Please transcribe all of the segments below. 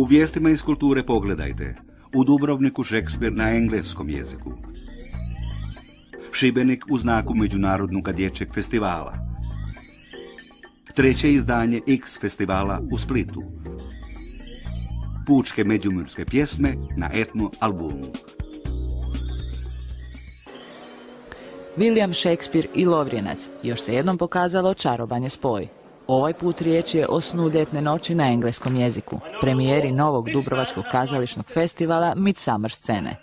U vijestima iz kulture pogledajte. U Dubrovniku Šekspir na engleskom jeziku. Šibenik u znaku Međunarodnog dječjeg festivala. Treće izdanje X festivala u Splitu. Pučke međimurske pjesme na etno albumu. William Shakespeare i Lovrjenac. Još se jednom pokazalo čaroban je spoj. Ovaj put riječ je o Snu ljetne noći na engleskom jeziku, premijeri novog Dubrovačkog kazališnog festivala Midsummer scene.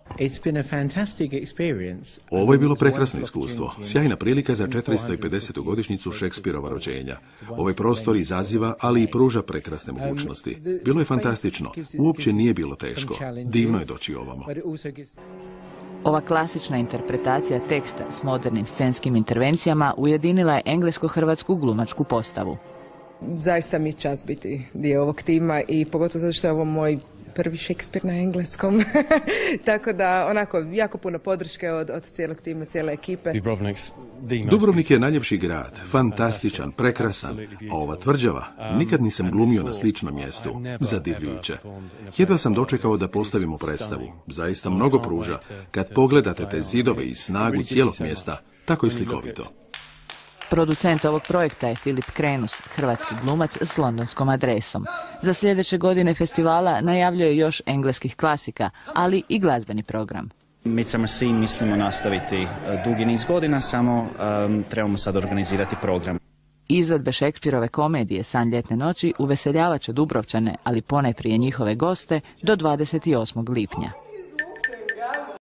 Ovo je bilo prekrasno iskustvo, sjajna prilika za 450. godišnjicu Šekspirova rođenja. Ovaj prostor izaziva, ali i pruža prekrasne mogućnosti. Bilo je fantastično, uopće nije bilo teško. Divno je doći ovamo. Ova klasična interpretacija teksta s modernim scenskim intervencijama ujedinila je englesko-hrvatsku glumačku postavu. Zaista mi je čast biti dio ovog tima i pogotovo zato što je ovo moj prvi Šekspir na engleskom. Tako da, onako, jako puno podrške od cijelog tima, cijele ekipe. Dubrovnik je najljepši grad, fantastičan, prekrasan, a ova tvrđava, nikad nisam glumio na sličnom mjestu, zadivljujuće. Jedva sam dočekao da postavimo predstavu, zaista mnogo pruža, kad pogledate te zidove i snagu cijelog mjesta, tako i slikovito. Producent ovog projekta je Filip Krenus, hrvatski glumac s londonskom adresom. Za sljedeće godine festivala najavljuje još engleskih klasika, ali i glazbeni program. Midsummer Scene mislimo nastaviti dugi niz godina, samo trebamo sad organizirati program. Izvedbe Šekspirove komedije San ljetne noći uveseljavat će Dubrovčane, ali ponajprije njihove goste, do 28. lipnja.